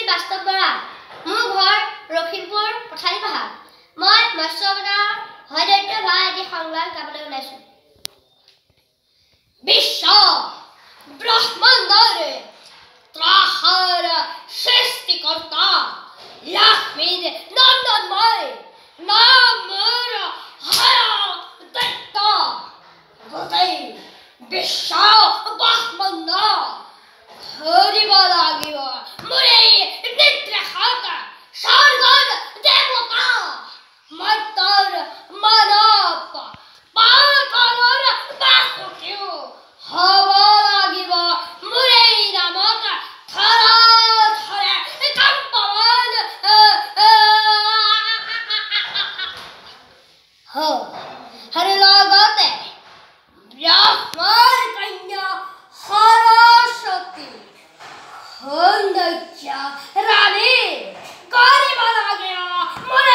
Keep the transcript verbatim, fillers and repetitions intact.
বাস্তৱ বৰা। মোৰ ঘৰ লখিমপুৰ পথালি পাহাৰ। মই মৎস্য অৱতাৰৰ হয়দৈত্য ভাই এটি সংলাপ গাবলৈ ওলাইছো। বিশ্ব ব্ৰহ্মাণ্ডৰ ত্ৰাসাৰ সৃষ্টিকৰ্তা লক্ষ্মীৰ নন্দন মই নাম মোৰ হয়দৈত্য। গোটেই বিশ্ব ব্ৰহ্মাণ্ড ধৰিব লাগিব মোৰ এই নিৰ্দেশক স্বৰ্গৰ দেৱতা মৰ্ত্যৰ মানৱ পাতলৰ বাসুদেৱ হ'ব লাগিব মোৰ এই নামক ধৰা ধৰে কম্পমান আৰু লগতে ব্ৰহ্মাৰ কন্যা সৰস্বতী সৌন্দৰ্য ৰাণী কৰিব লাগে মোৰ